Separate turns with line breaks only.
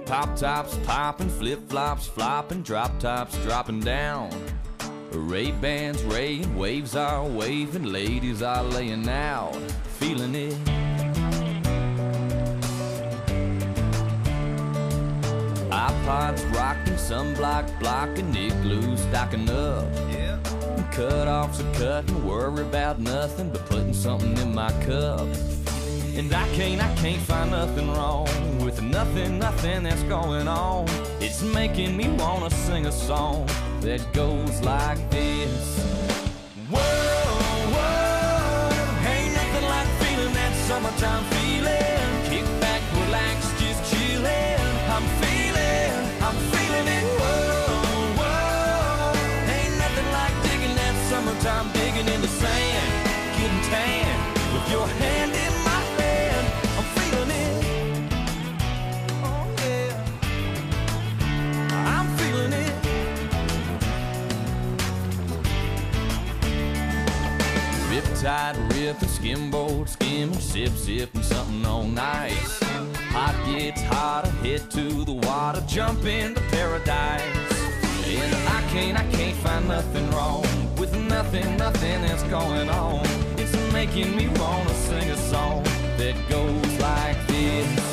Pop tops popping, flip flops flopping, drop tops dropping down. Ray-Bans raying, waves are waving, ladies are laying out, feeling it. iPods rocking, sunblock blocking, igloo stocking up. Yeah. Cut-offs are cutting, worry about nothing but putting something in my cup. And I can't find nothing wrong with nothing that's going on. It's making me wanna sing a song that goes like this. Whoa, whoa, ain't nothing like feeling that summertime feeling. Kick back, relax, just chillin'. I'm feeling it. Whoa, whoa, ain't nothing like digging that summertime, digging in the sand, getting tan with your hand in my hand. I'm feeling it. Oh yeah, I'm feeling it. Riptide ripping, skimboard skimming, sipping something all nice. Hot gets hotter, head to the water, jump into paradise. And I can't find nothing wrong with nothing that's going on. It's making me wanna sing a song that goes like this.